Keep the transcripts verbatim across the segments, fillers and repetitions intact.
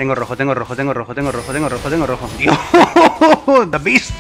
Tengo rojo, tengo rojo, tengo rojo, tengo rojo, tengo rojo, tengo rojo. ¡Dios! ¡The Beast!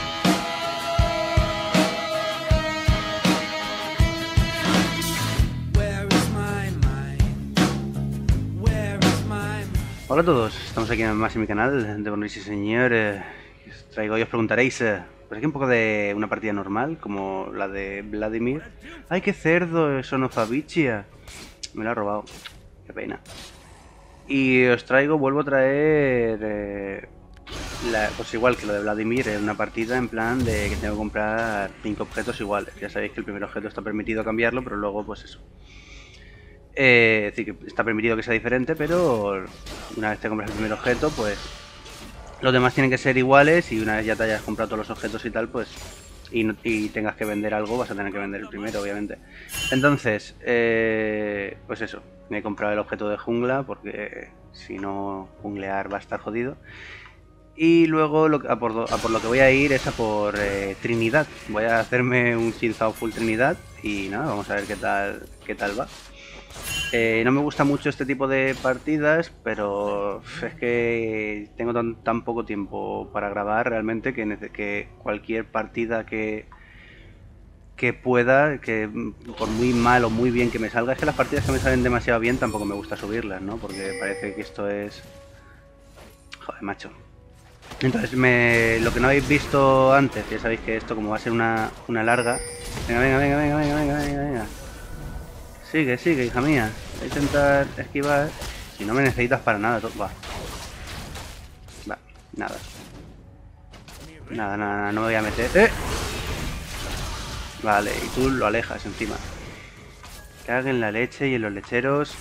Hola a todos, estamos aquí más en mi canal de Bonis y Señor. Eh, os traigo y os preguntaréis, eh, pues aquí un poco de una partida normal, como la de Vladimir. ¡Ay, qué cerdo! Sonofavichia. Me lo ha robado. Qué pena. Y os traigo, vuelvo a traer, eh, la, pues igual que lo de Vladimir, en una partida en plan de que tengo que comprar cinco objetos iguales. Ya sabéis que el primer objeto está permitido cambiarlo, pero luego pues eso. Eh, es decir, que está permitido que sea diferente, pero una vez te compras el primer objeto, pues los demás tienen que ser iguales, y una vez ya te hayas comprado todos los objetos y tal, pues y, no, y tengas que vender algo, vas a tener que vender el primero, obviamente. Entonces, eh, pues eso, me he comprado el objeto de jungla, porque si no, junglear va a estar jodido. Y luego lo, a, por, a por lo que voy a ir es a por eh, Trinidad. Voy a hacerme un Shilzao full Trinidad y nada, vamos a ver qué tal, qué tal va. Eh, no me gusta mucho este tipo de partidas, pero es que tengo tan, tan poco tiempo para grabar realmente que, que cualquier partida que, que pueda, que por muy mal o muy bien que me salga, es que las partidas que me salen demasiado bien tampoco me gusta subirlas, ¿no? Porque parece que esto es... Joder, macho. Entonces, me, lo que no habéis visto antes, ya sabéis que esto como va a ser una, una larga... Venga, venga, venga, venga, venga, venga, venga, venga. Sigue, sigue, hija mía. Voy a intentar esquivar. Si no me necesitas para nada, va. Va, nada. Nada, nada, nada, no me voy a meter. ¡Eh! Vale, y tú lo alejas encima. Cague en la leche y en los lecheros.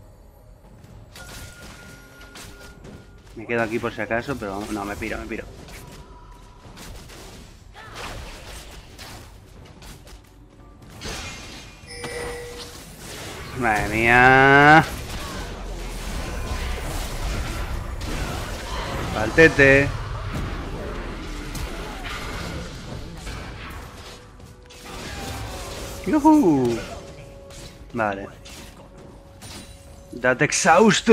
Me quedo aquí por si acaso, pero no, me piro, me piro. Madre mía. Faltete. ¡Yuhu! Vale. That exhaust.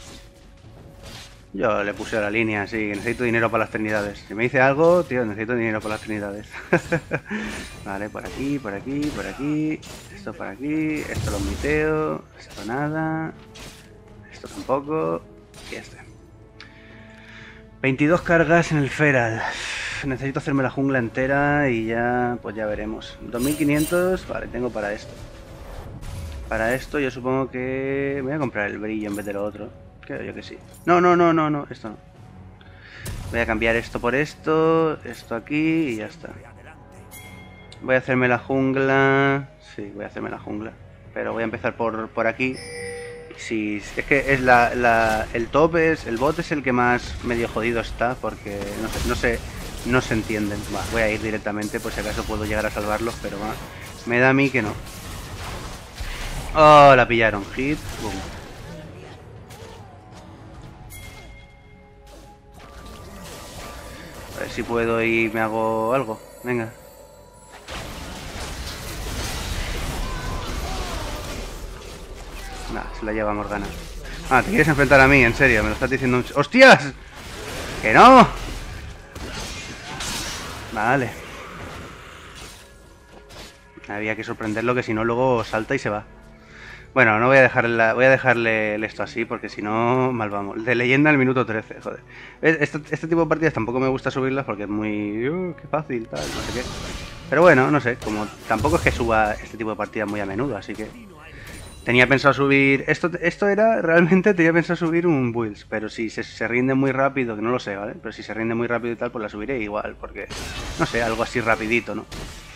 Yo le puse a la línea, sí, necesito dinero para las trinidades. Si me dice algo, tío, necesito dinero para las trinidades. Vale, por aquí, por aquí, por aquí. Esto por aquí, esto lo miteo. Esto nada. Esto tampoco. Y este. veintidós cargas en el Feral. Necesito hacerme la jungla entera y ya, pues ya veremos. dos mil quinientos, vale, tengo para esto. Para esto yo supongo que... Me voy a comprar el brillo en vez de lo otro. Creo yo que sí. No, no, no, no, no, esto no. Voy a cambiar esto por esto, esto aquí y ya está. Voy a hacerme la jungla. Sí, voy a hacerme la jungla. Pero voy a empezar por, por aquí. Sí, es que es la, la, el top es, el bot es el que más medio jodido está, porque no sé, no sé, no se entienden. Va, voy a ir directamente por si acaso puedo llegar a salvarlos, pero va, me da a mí que no. Oh, la pillaron. Hit, boom. A ver si puedo y me hago algo. Venga. Nah, se la lleva Morgana. Ah, ¿te quieres enfrentar a mí? En serio, me lo estás diciendo... ¡Hostias! ¡Que no! Vale. Había que sorprenderlo, que si no luego salta y se va. Bueno, no voy a dejarle, voy a dejarle esto así, porque si no, mal vamos. De leyenda al minuto trece, joder. Este, este tipo de partidas tampoco me gusta subirlas porque es muy... Uh, qué fácil, tal, no sé qué. Pero bueno, no sé, como tampoco es que suba este tipo de partidas muy a menudo, así que... Tenía pensado subir... Esto esto era, realmente tenía pensado subir un builds, pero si se, se rinde muy rápido, que no lo sé, ¿vale? Pero si se rinde muy rápido y tal, pues la subiré igual, porque... No sé, algo así rapidito, ¿no?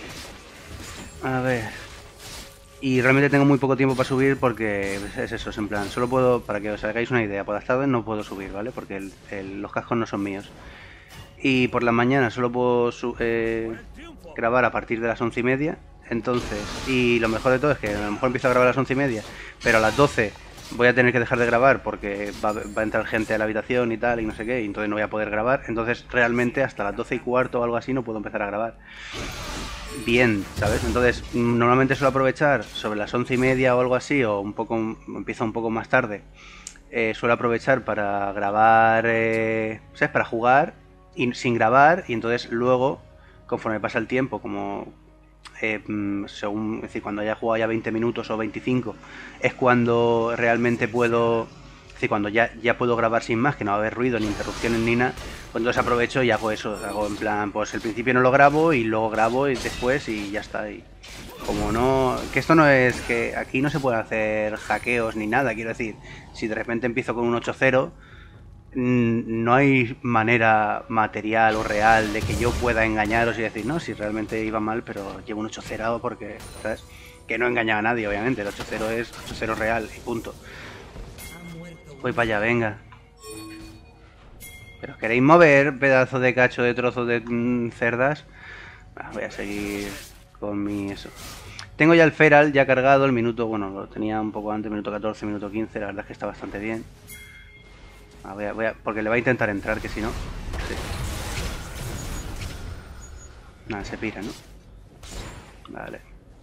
A ver... Y realmente tengo muy poco tiempo para subir porque es eso, es en plan, solo puedo, para que os hagáis una idea, por las tardes no puedo subir, ¿vale? Porque el, el, los cascos no son míos. Y por las mañanas solo puedo eh, grabar a partir de las once y media, entonces, y lo mejor de todo es que a lo mejor empiezo a grabar a las once y media, pero a las doce voy a tener que dejar de grabar porque va, va a entrar gente a la habitación y tal, y no sé qué, y entonces no voy a poder grabar, entonces realmente hasta las doce y cuarto o algo así no puedo empezar a grabar. Bien, ¿sabes? Entonces, normalmente suelo aprovechar sobre las once y media o algo así, o un poco, empiezo un poco más tarde, eh, suelo aprovechar para grabar, eh, ¿sabes? Para jugar y sin grabar, y entonces luego, conforme pasa el tiempo, como eh, según, es decir, cuando haya jugado ya veinte minutos o veinticinco, es cuando realmente puedo, es decir, cuando ya, ya puedo grabar sin más, que no va a haber ruido ni interrupciones ni nada, pues entonces aprovecho y hago eso, hago en plan, pues el principio no lo grabo y luego grabo y después y ya está. Y como no, que esto no es, que aquí no se puede hacer hackeos ni nada, quiero decir, si de repente empiezo con un ocho cero, no hay manera material o real de que yo pueda engañaros y decir, no, si realmente iba mal, pero llevo un ocho cero porque, ¿sabes? Que no engañaba a nadie, obviamente, el ocho cero es ocho cero real y punto. Voy para allá, venga. ¿Pero queréis mover, pedazo de cacho de trozo de mmm, cerdas? Ah, voy a seguir con mi eso. Tengo ya el Feral ya cargado, el minuto, bueno, lo tenía un poco antes, minuto catorce, minuto quince, la verdad es que está bastante bien. Ah, voy a, voy a, porque le va a intentar entrar, que si no... Sí. Nada, se pira, ¿no? Vale.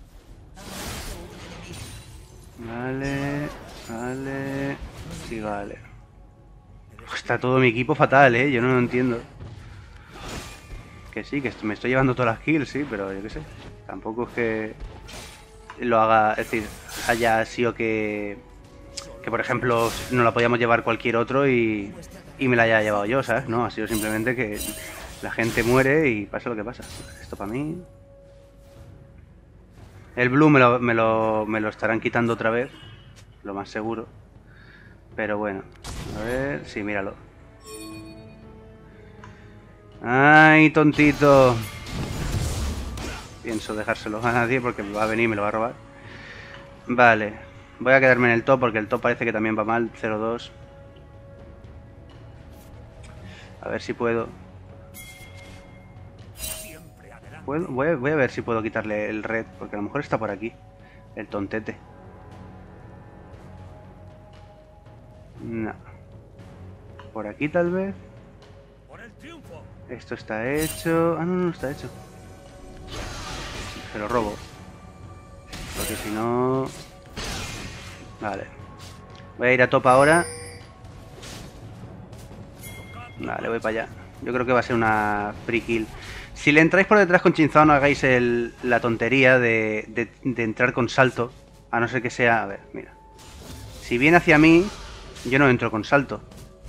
Vale, vale... Sí, vale. Está todo mi equipo fatal, ¿eh? Yo no lo entiendo. Que sí, que me estoy llevando todas las kills, sí, pero yo qué sé. Tampoco es que lo haga... Es decir, haya sido que... Que por ejemplo no la podíamos llevar cualquier otro y, y me la haya llevado yo, ¿sabes? No, ha sido simplemente que la gente muere y pasa lo que pasa. Esto para mí... El blue me lo, me lo, me lo estarán quitando otra vez, lo más seguro. Pero bueno, a ver... Sí, míralo. ¡Ay, tontito! Pienso dejárselo a nadie porque me va a venir y me lo va a robar. Vale. Voy a quedarme en el top porque el top parece que también va mal. cero dos. A ver si puedo. ¿Puedo? Voy, a, voy a ver si puedo quitarle el red, porque a lo mejor está por aquí. El tontete. No. Por aquí tal vez. Esto está hecho. Ah, no, no está hecho. Se lo robo. Porque si no... Vale. Voy a ir a top ahora. Vale, voy para allá. Yo creo que va a ser una free kill. Si le entráis por detrás con Chinzao, no hagáis el, la tontería de, de, de entrar con salto. A no ser que sea... A ver, mira. Si viene hacia mí, yo no entro con salto.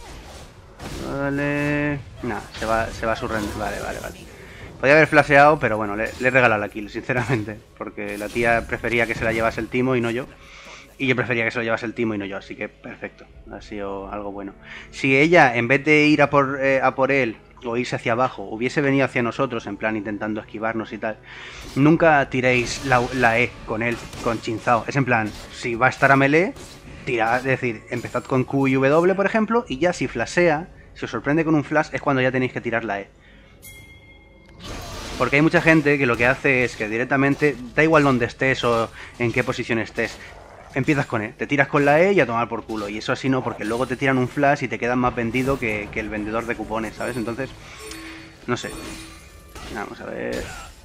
Vale... Nah, se va, se va a su render. Vale, vale, vale. Podría haber flasheado, pero bueno, le, le he regalado la kill, sinceramente. Porque la tía prefería que se la llevase el timo y no yo. Y yo prefería que se lo llevase el timo y no yo, así que perfecto. Ha sido algo bueno. Si ella, en vez de ir a por, eh, a por él o irse hacia abajo, hubiese venido hacia nosotros, en plan intentando esquivarnos y tal, nunca tiréis la, la E con él, con Chinzao. Es en plan, si va a estar a melee, tirad, es decir, empezad con Q y W, por ejemplo, y ya si flashea, si os sorprende con un flash, es cuando ya tenéis que tirar la E. Porque hay mucha gente que lo que hace es que directamente, da igual dónde estés o en qué posición estés, empiezas con E, te tiras con la E y a tomar por culo. Y eso así no, porque luego te tiran un flash y te quedan más vendido que, que el vendedor de cupones, ¿sabes? Entonces, no sé. Vamos a ver.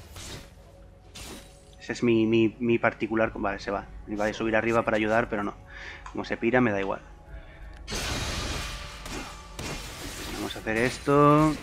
Ese es mi, mi, mi particular... Vale, se va. Iba a subir arriba para ayudar, pero no. Como se pira, me da igual. Vamos a hacer esto.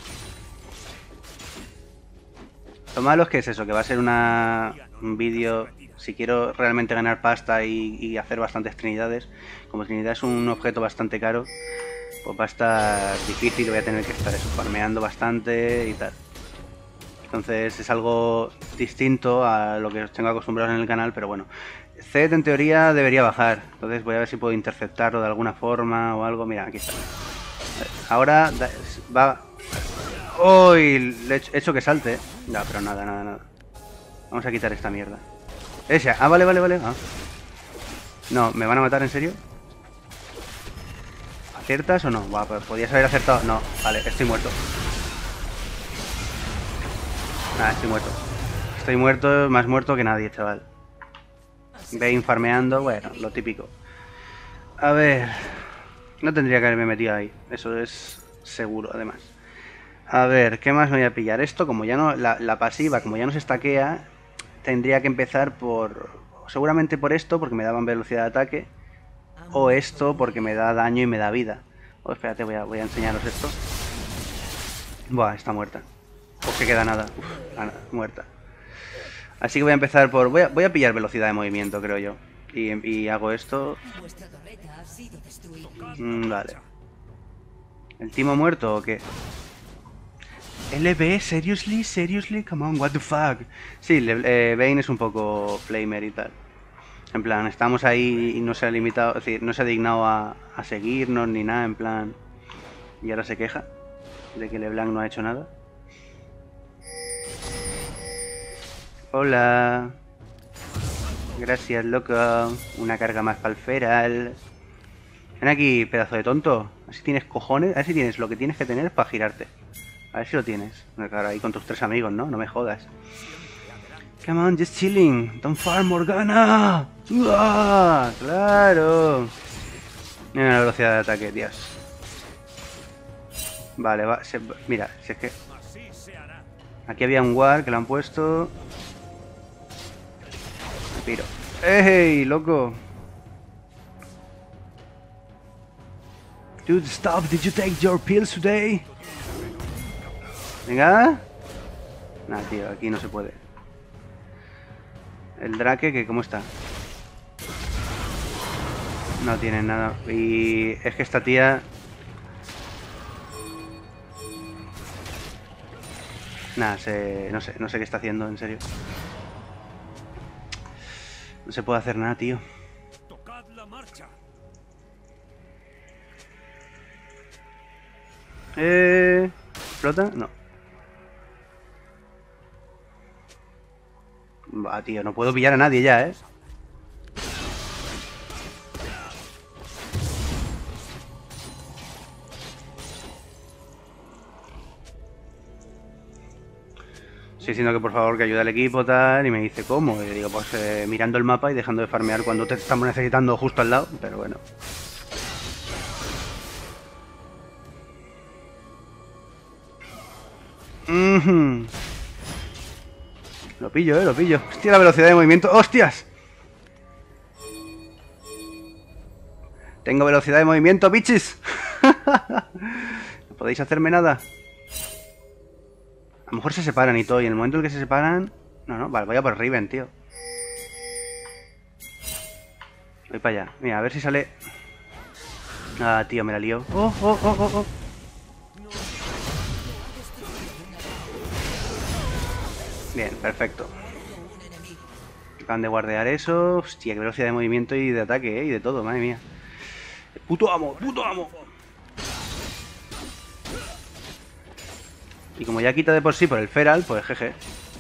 Lo malo es que es eso, que va a ser una, un vídeo... Si quiero realmente ganar pasta y, y hacer bastantes trinidades, como Trinidad es un objeto bastante caro, pues va a estar difícil, voy a tener que estar eso, farmeando bastante y tal. Entonces es algo distinto a lo que os tengo acostumbrados en el canal, pero bueno. Zed en teoría debería bajar, entonces voy a ver si puedo interceptarlo de alguna forma o algo. Mira, aquí está. Ahora va... ¡Uy! Le he hecho que salte. No, pero nada, nada, nada. Vamos a quitar esta mierda. Esa. Ah, vale, vale, vale. Ah. No, ¿me van a matar en serio? ¿Aciertas o no? Buah, pues podías haber acertado. No, vale, estoy muerto. Ah, estoy muerto. Estoy muerto, más muerto que nadie, chaval. Bane farmeando, bueno, lo típico. A ver... No tendría que haberme metido ahí. Eso es seguro, además. A ver, ¿qué más me voy a pillar? Esto, como ya no... La, la pasiva, como ya no se estaquea... Tendría que empezar por... Seguramente por esto, porque me daban velocidad de ataque. o esto porque me da daño y me da vida. Oh, espérate, voy a, voy a enseñaros esto. Buah, está muerta. O que queda nada. Uf, nada, muerta. Así que voy a empezar por... Voy a, voy a pillar velocidad de movimiento, creo yo. Y, y hago esto. Mm, vale. ¿El timo muerto o qué? L B, seriously, seriously, come on, what the fuck. Sí, eh, Vayne es un poco flamer y tal. En plan, estamos ahí y no se ha limitado, es decir, no se ha dignado a, a seguirnos ni nada, en plan. Y ahora se queja de que LeBlanc no ha hecho nada. Hola. Gracias, loco. Una carga más para el feral. Ven aquí, pedazo de tonto. A ver si tienes cojones, a ver si tienes lo que tienes que tener para girarte. A ver si lo tienes. Claro, ahí con tus tres amigos, ¿no? No me jodas. Come on, just chilling. Don't farm, Morgana. ¡Uah! ¡Claro! Mira la velocidad de ataque, tías. Vale, va. Se, mira, si es que... Aquí había un ward que lo han puesto. Me piro. ¡Ey, loco! Dude, stop. Did you take your pills today? Venga. Nah, tío, aquí no se puede. El Drake, que ¿cómo está? No tiene nada. Y es que esta tía... Nada, se... no sé, no sé qué está haciendo, en serio. No se puede hacer nada, tío. Eh... ¿Flota? No. Va, tío, no puedo pillar a nadie ya, ¿eh? Sí, sino que por favor que ayude al equipo, tal, y me dice cómo. Y le digo, pues eh, mirando el mapa y dejando de farmear cuando te estamos necesitando justo al lado, pero bueno. Mm-hmm. Lo pillo, eh, lo pillo. Hostia, la velocidad de movimiento. ¡Hostias! Tengo velocidad de movimiento, bichis. No podéis hacerme nada. A lo mejor se separan y todo. Y en el momento en el que se separan... No, no, vale, voy a por Riven, tío. Voy para allá. Mira, a ver si sale... Ah, tío, me la lío. Oh, oh, oh, oh, oh. Bien, perfecto. Acaban de guardear eso. Hostia, qué velocidad de movimiento y de ataque, ¿eh? Y de todo, madre mía. Puto amo, puto amo. Y como ya quita de por sí por el feral, pues jeje.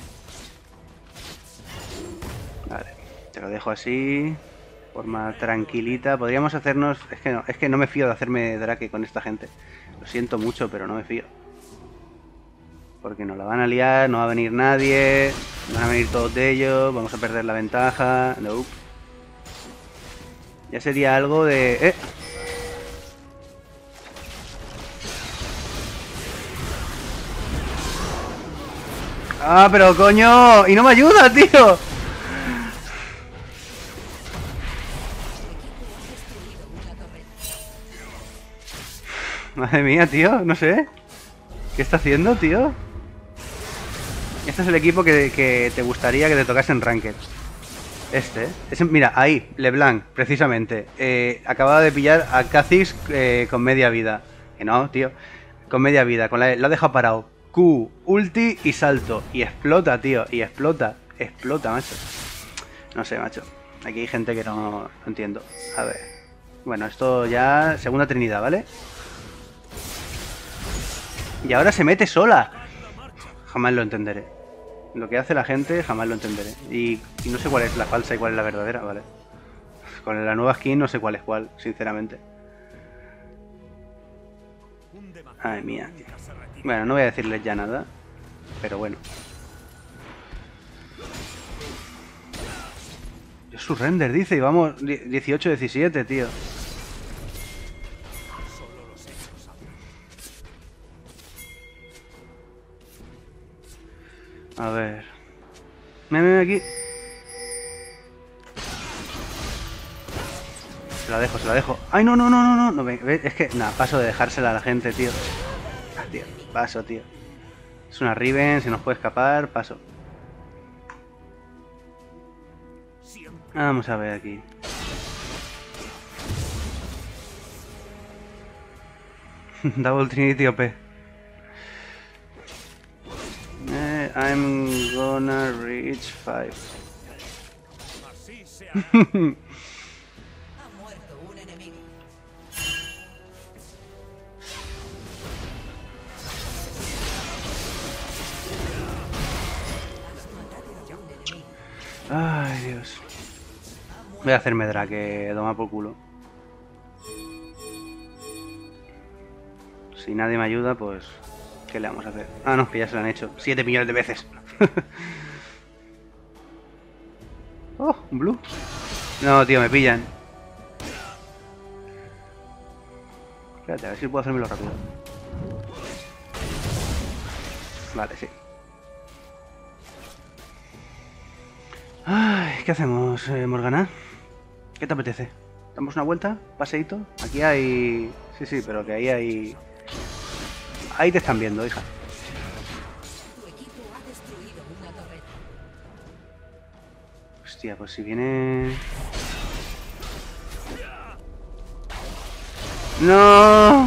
Vale, te lo dejo así. Forma tranquilita. Podríamos hacernos... Es que no, es que no me fío de hacerme Drake con esta gente. Lo siento mucho, pero no me fío. Porque nos la van a liar, no va a venir nadie. Van a venir todos de ellos. Vamos a perder la ventaja. Nope. Ya sería algo de... ¡Eh! ¡Ah, pero coño! ¡Y no me ayuda, tío! Madre mía, tío. No sé. ¿Qué está haciendo, tío? Este es el equipo que, que te gustaría que te tocase en Ranked. Este, ese, mira, ahí, LeBlanc, precisamente. Eh, acababa de pillar a Kha'Zix eh, con media vida. Que no, tío. Con media vida, con la, lo ha dejado parado. Q, ulti y salto. Y explota, tío. Y explota. Explota, macho. No sé, macho. Aquí hay gente que no, no entiendo. A ver. Bueno, esto ya... Segunda trinidad, ¿vale? Y ahora se mete sola. Jamás lo entenderé. Lo que hace la gente jamás lo entenderé. Y, y no sé cuál es la falsa y cuál es la verdadera, ¿vale? Con la nueva skin no sé cuál es cuál, sinceramente. Ay, mía, tío. Bueno, no voy a decirles ya nada. Pero bueno. Yo surrender, dice, y vamos dieciocho diecisiete, tío. A ver. Ven, ven aquí. se la dejo, se la dejo. ¡Ay, no, no, no, no, no! no me, es que, nada, paso de dejársela a la gente, tío. Ah, tío, paso, tío. Es una Riven, se nos puede escapar, paso. Vamos a ver aquí. Double Trinity O P. Eh, I'm gonna reach five. Ay, Dios. Voy a hacerme drake, toma por culo. Si nadie me ayuda, pues... ¿qué le vamos a hacer? Ah, no, que ya se lo han hecho. Siete millones de veces. Oh, un blue. No, tío, me pillan. Espérate, a ver si puedo hacérmelo rápido. Vale, sí. Ay, ¿qué hacemos, eh, Morgana? ¿Qué te apetece? ¿Damos una vuelta? ¿Paseíto? Aquí hay... Sí, sí, pero que ahí hay... Ahí te están viendo, hija. Hostia, pues si viene... ¡No!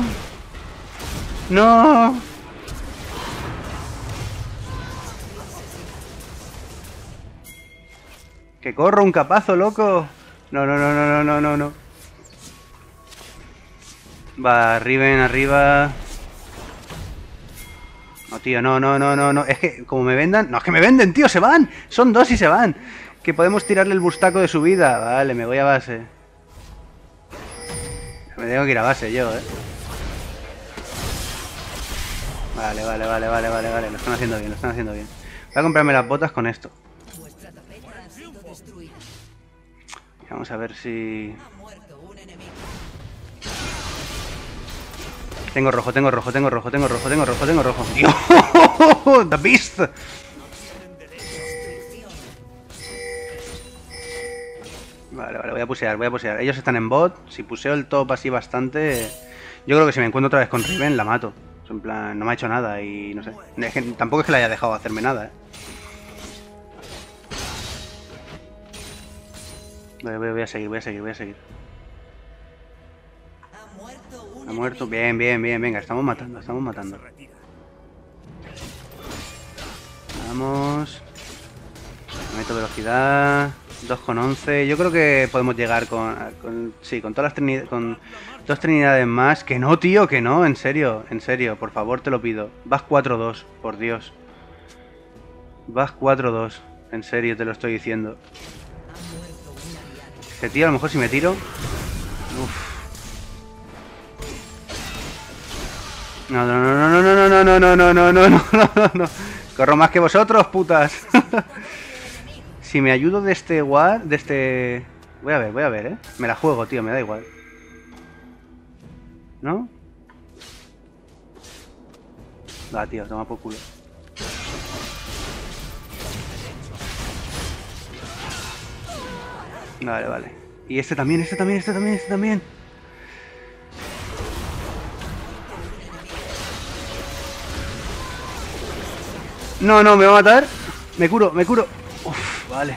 ¡No! ¡Que corro un capazo, loco! No, no, no, no, no, no, no. Va, Riven arriba. No, tío, no, no, no, no, no. Es que como me vendan... No, es que me venden, tío, se van. Son dos y se van. Que podemos tirarle el bustaco de su vida. Vale, me voy a base. Me tengo que ir a base yo, eh. Vale, vale, vale, vale, vale, vale. Lo están haciendo bien, lo están haciendo bien. Voy a comprarme las botas con esto. Vamos a ver si... Tengo rojo, tengo rojo, tengo rojo, tengo rojo, tengo rojo, tengo rojo. ¡Dios! ¡The Beast! Vale, vale, voy a pusear, voy a pusear. Ellos están en bot. Si puseo el top así bastante... Yo creo que si me encuentro otra vez con Riven, la mato. En plan, no me ha hecho nada y no sé. Es que, tampoco es que le haya dejado hacerme nada, eh. Voy, voy, voy a seguir, voy a seguir, voy a seguir. Ha muerto. Bien, bien, bien, venga, estamos matando, estamos matando. Vamos. Meto velocidad. dos con once. Yo creo que podemos llegar con... con sí, con todas las trinidades... Con dos trinidades más. Que no, tío, que no. En serio, en serio. Por favor, te lo pido. Vas cuatro dos, por Dios. Vas cuatro dos. En serio, te lo estoy diciendo. Que tío, a lo mejor si me tiro... Uf. No, no, no, no, no, no, no, no, no, no, no, no, no, no, no. Corro más que vosotros, putas. Si me ayudo de este war, de este... Voy a ver, voy a ver, eh. Me la juego, tío, me da igual. ¿No? Va, tío, toma por culo. Vale, vale. Y este también, este también, este también, este también. No, no, me va a matar. Me curo, me curo. Uf, vale.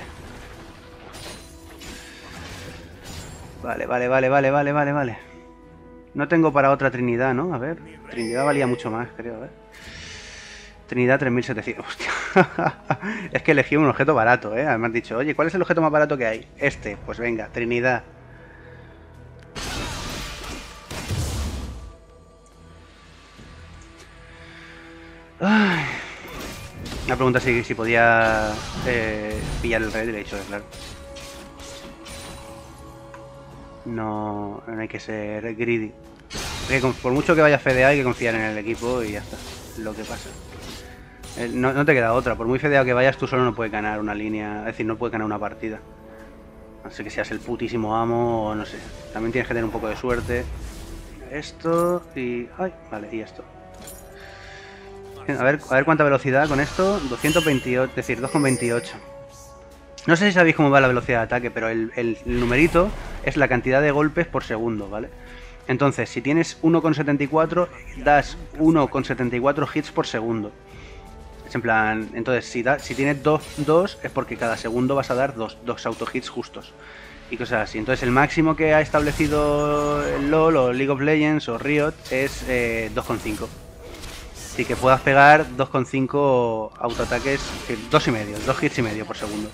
Vale, vale, vale, vale, vale, vale, vale. No tengo para otra Trinidad, ¿no? A ver. Trinidad valía mucho más, creo, a ver. Trinidad tres mil setecientos. Hostia. Es que elegí un objeto barato, ¿eh? Me han dicho, oye, ¿cuál es el objeto más barato que hay? Este. Pues venga, Trinidad. Ay. Una pregunta si, si podía eh, pillar el red y le he dicho, claro. No, no hay que ser greedy. Porque con, por mucho que vaya fedeado hay que confiar en el equipo y ya está. Lo que pasa. Eh, no, no te queda otra. Por muy fedeado que vayas, tú solo no puedes ganar una línea. Es decir, no puedes ganar una partida. No sé que seas el putísimo amo o no sé. También tienes que tener un poco de suerte. Esto y... Ay, vale, y esto. A ver, a ver cuánta velocidad con esto. doscientos veintiocho, es decir, dos con veintiocho. No sé si sabéis cómo va la velocidad de ataque, pero el, el, el numerito es la cantidad de golpes por segundo, ¿vale? Entonces, si tienes uno coma setenta y cuatro, das uno coma setenta y cuatro hits por segundo. Es en plan, entonces si, da, si tienes dos es porque cada segundo vas a dar dos, dos auto-hits justos. Y cosas así. Entonces el máximo que ha establecido el LoL o League of Legends o Riot es eh, dos coma cinco. Así que puedas pegar dos coma cinco autoataques, dos y medio, dos hits y medio por segundo.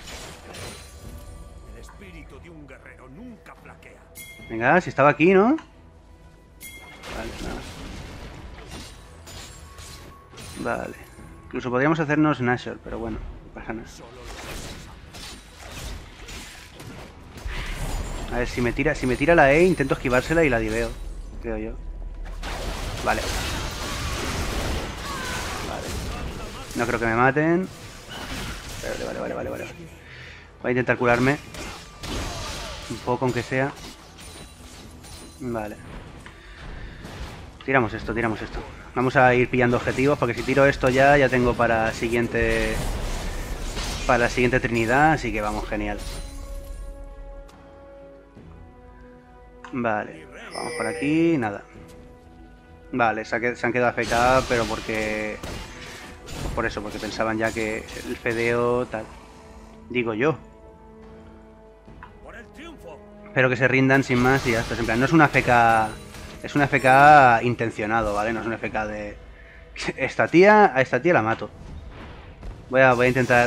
El espíritu de un guerrero nunca flaquea. Venga, si estaba aquí, ¿no? Vale, nada. Vale. Incluso podríamos hacernos Nashor, pero bueno, no pasa nada. A ver, si me tira, si me tira la E, intento esquivársela y la diveo, creo yo. Vale. Vale. No creo que me maten. Vale, vale, vale, vale, vale. Voy a intentar curarme. Un poco, aunque sea. Vale. Tiramos esto, tiramos esto. Vamos a ir pillando objetivos, porque si tiro esto ya, ya tengo para la siguiente... Para la siguiente Trinidad, así que vamos, genial. Vale, vamos por aquí, nada. Vale, se, ha, se han quedado A F K, pero porque... Pues por eso, porque pensaban ya que el fedeo tal. Digo yo. Espero que se rindan sin más y ya está. En plan, no es una A F K... Es una A F K intencionado, ¿vale? No es una A F K de... Esta tía, a esta tía la mato. Voy a, voy a intentar...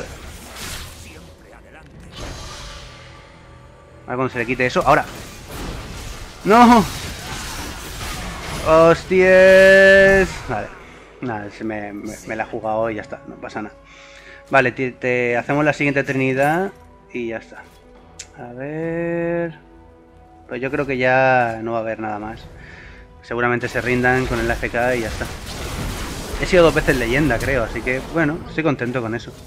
A ver cuando se le quite eso. ¡Ahora! ¡No! ¡Hostias! Vale. Nada, se me, me, me la he jugado y ya está. No pasa nada. Vale, te, te hacemos la siguiente Trinidad y ya está. A ver... Pues yo creo que ya no va a haber nada más. Seguramente se rindan con el A F K y ya está. He sido dos veces leyenda, creo, así que, bueno, estoy contento con eso.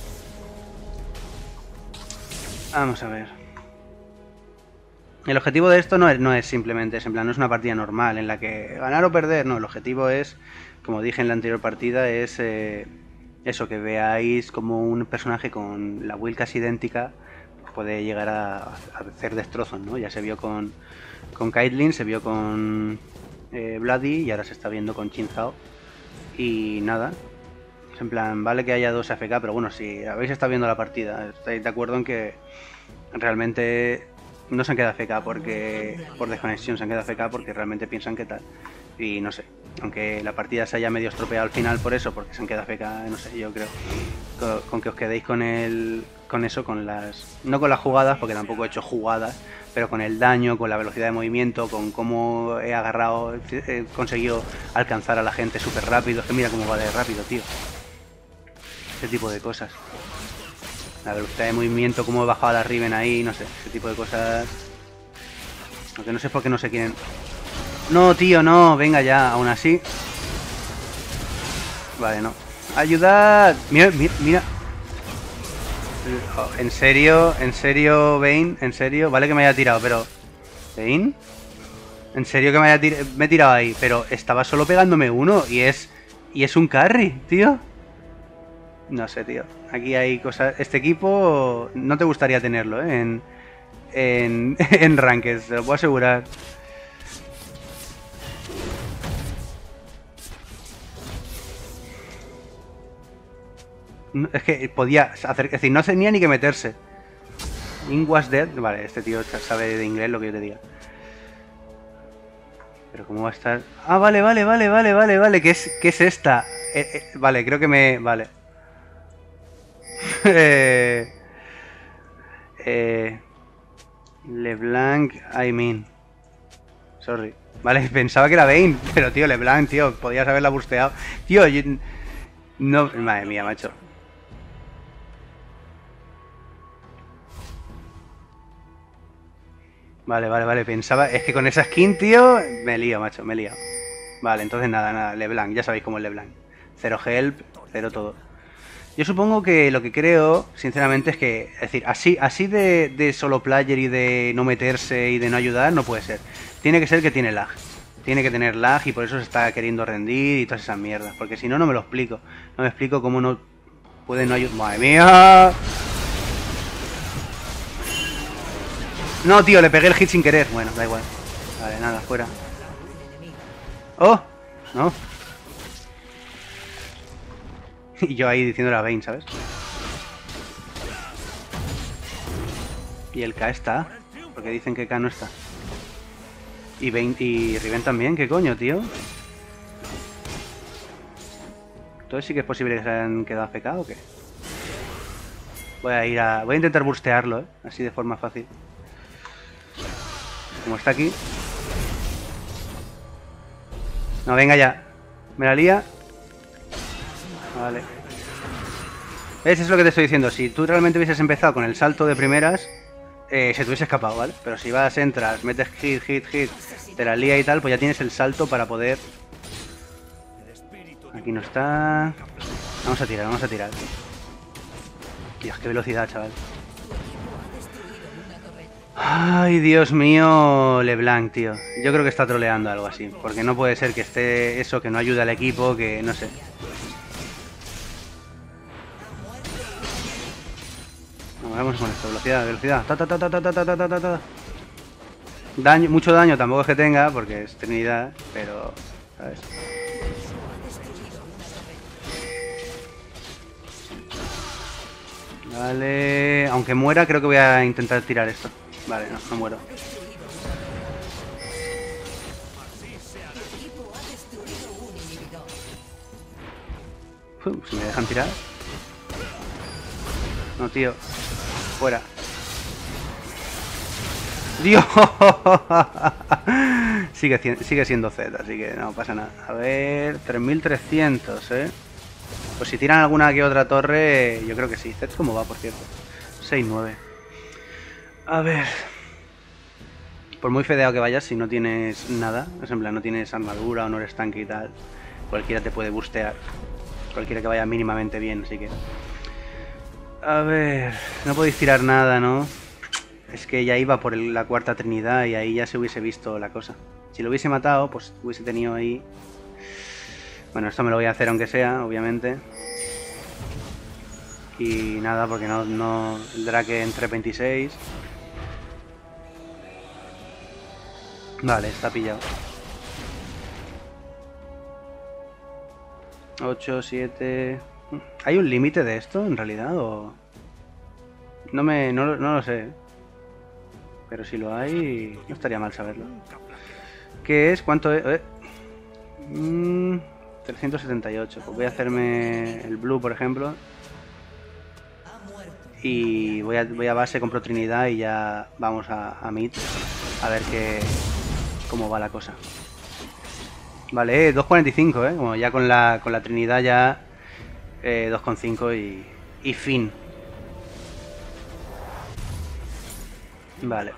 Vamos a ver. El objetivo de esto no es, no es simplemente, es en plan, no es una partida normal en la que ganar o perder, no, el objetivo es, como dije en la anterior partida, es eh, eso, que veáis como un personaje con la build casi idéntica puede llegar a, a hacer destrozos, ¿no? Ya se vio con, con Caitlyn, se vio con eh, Bloody y ahora se está viendo con Xin Zhao. Y nada, es en plan, vale que haya dos A F K, pero bueno, si habéis estado viendo la partida, estáis de acuerdo en que realmente... No se han quedado A F K porque por desconexión, se han quedado A F K porque realmente piensan que tal. Y no sé, aunque la partida se haya medio estropeado al final por eso, porque se han quedado A F K, no sé, yo creo. Con, con que os quedéis con el con eso, con las... No con las jugadas, porque tampoco he hecho jugadas, pero con el daño, con la velocidad de movimiento, con cómo he agarrado, he conseguido alcanzar a la gente súper rápido. Es que mira cómo va de rápido, tío. Ese tipo de cosas. La velocidad de movimiento, cómo he bajado a la Riven ahí, no sé, ese tipo de cosas. Aunque no sé por qué no se quieren... No, tío, no, venga ya, aún así. Vale, no. ¡Ayudad! Mira, mira, mira. ¿En serio? ¿En serio, Vayne? ¿En serio? Vale que me haya tirado, pero... ¿Vayne? ¿En serio que me haya tirado? Me he tirado ahí, pero estaba solo pegándome uno y es... Y es un carry, tío. No sé, tío. Aquí hay cosas... Este equipo no te gustaría tenerlo, ¿eh? En, en, en Ranked, te lo puedo asegurar. No, es que podía hacer... Es decir, no tenía ni que meterse. Ink was dead. Vale, este tío sabe de inglés lo que yo te diga. Pero ¿cómo va a estar? Ah, vale, vale, vale, vale, vale, vale. ¿Qué es, qué es esta? Eh, eh, vale, creo que me... Vale. eh, eh, LeBlanc, I mean. Sorry. Vale, pensaba que era Vayne, pero tío, LeBlanc, tío, podías haberla busteado. Tío, yo... No, madre mía, macho. Vale, vale, vale, pensaba... Es que con esa skin, tío, me lío, macho, me lío. Vale, entonces nada, nada, LeBlanc, ya sabéis cómo es LeBlanc. Cero help, cero todo. Yo supongo que lo que creo, sinceramente, es que... Es decir, así, así de, de solo player y de no meterse y de no ayudar, no puede ser. Tiene que ser que tiene lag. Tiene que tener lag y por eso se está queriendo rendir y todas esas mierdas. Porque si no, no me lo explico. No me explico cómo no puede no ayudar... ¡Madre mía! No, tío, le pegué el hit sin querer. Bueno, da igual. Vale, nada, fuera. ¡Oh! No. Y yo ahí diciéndole a Vayne, ¿sabes? Y el K está. Porque dicen que K no está. Y Vayne y Riven también, ¿qué coño, tío? Entonces sí que es posible que se hayan quedado A F K o qué. Voy a ir a... Voy a intentar burstearlo, ¿eh? Así de forma fácil. Como está aquí. No, venga ya. Me la lía. Vale. ¿Ves? Eso es lo que te estoy diciendo. Si tú realmente hubieses empezado con el salto de primeras, eh, se te hubiese escapado, ¿vale? Pero si vas, entras, metes hit, hit, hit, te la lía y tal, pues ya tienes el salto para poder... Aquí no está... Vamos a tirar, vamos a tirar. Dios, qué velocidad, chaval. Ay, Dios mío, LeBlanc, tío. Yo creo que está troleando algo así. Porque no puede ser que esté eso, que no ayude al equipo, que no sé. Vamos con esto, velocidad, velocidad. Ta, ta, ta, ta, ta, ta, ta, ta, ta, ta. Daño, mucho daño tampoco es que tenga, porque es Trinidad, pero... ¿sabes? Vale... Aunque muera, creo que voy a intentar tirar esto. Vale, no, no muero. Uf, si me dejan tirar. No, tío. Fuera. ¡Dios! sigue, sigue siendo Z, así que no pasa nada. A ver... tres mil trescientos, ¿eh? Pues si tiran alguna que otra torre, yo creo que sí. Z, ¿cómo va, por cierto? seis nueve. A ver... Por muy fedeado que vayas, si no tienes nada, es en plan, no tienes armadura o no eres tanque y tal, cualquiera te puede bustear. Cualquiera que vaya mínimamente bien, así que... A ver... No podéis tirar nada, ¿no? Es que ya iba por el, la cuarta trinidad y ahí ya se hubiese visto la cosa. Si lo hubiese matado, pues hubiese tenido ahí... Bueno, esto me lo voy a hacer aunque sea, obviamente. Y nada, porque no... no el Drake entre veintiséis... Vale, está pillado. ocho, siete... ¿Hay un límite de esto en realidad o...? No me... no, no lo sé. Pero si lo hay, no estaría mal saberlo. ¿Qué es? ¿Cuánto es? Eh. Mm, trescientos setenta y ocho. Pues voy a hacerme el blue, por ejemplo. Y voy a, voy a base, compro Trinidad y ya vamos a, a mid. A ver qué... cómo va la cosa. Vale, eh, dos cuarenta y cinco, eh. Como ya con la, con la Trinidad ya... Eh, dos coma cinco y, y fin. Vale.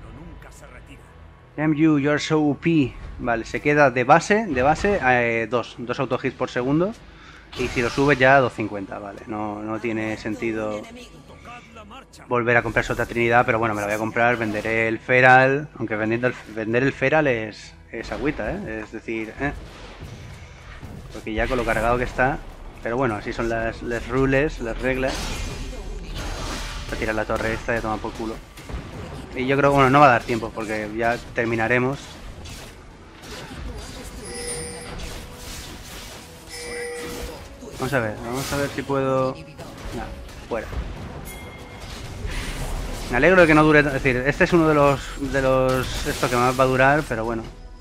M U, you're so O P. Vale, se queda de base, de base, eh, dos, dos autohits por segundo. Y si lo sube ya a dos cincuenta, vale. No, no tiene sentido volver a comprarse otra Trinidad, pero bueno, me la voy a comprar, venderé el Feral. Aunque vendiendo el, vender el Feral es, es agüita, ¿eh? Es decir, ¿eh? Porque ya con lo cargado que está... Pero bueno, así son las, las rules, las reglas. Voy a tirar la torre esta y a tomar por culo. Y yo creo que, bueno, no va a dar tiempo porque ya terminaremos. Vamos a ver, vamos a ver si puedo... Nah, fuera. Me alegro de que no dure... Es decir, este es uno de los... de los... esto que más va a durar, pero bueno.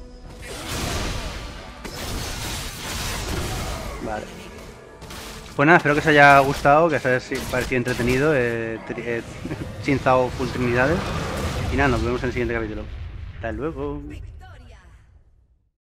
Vale. Pues nada, espero que os haya gustado, que os haya parecido entretenido. Eh, eh, Chinzao full trinidades. Y nada, nos vemos en el siguiente capítulo. Hasta luego.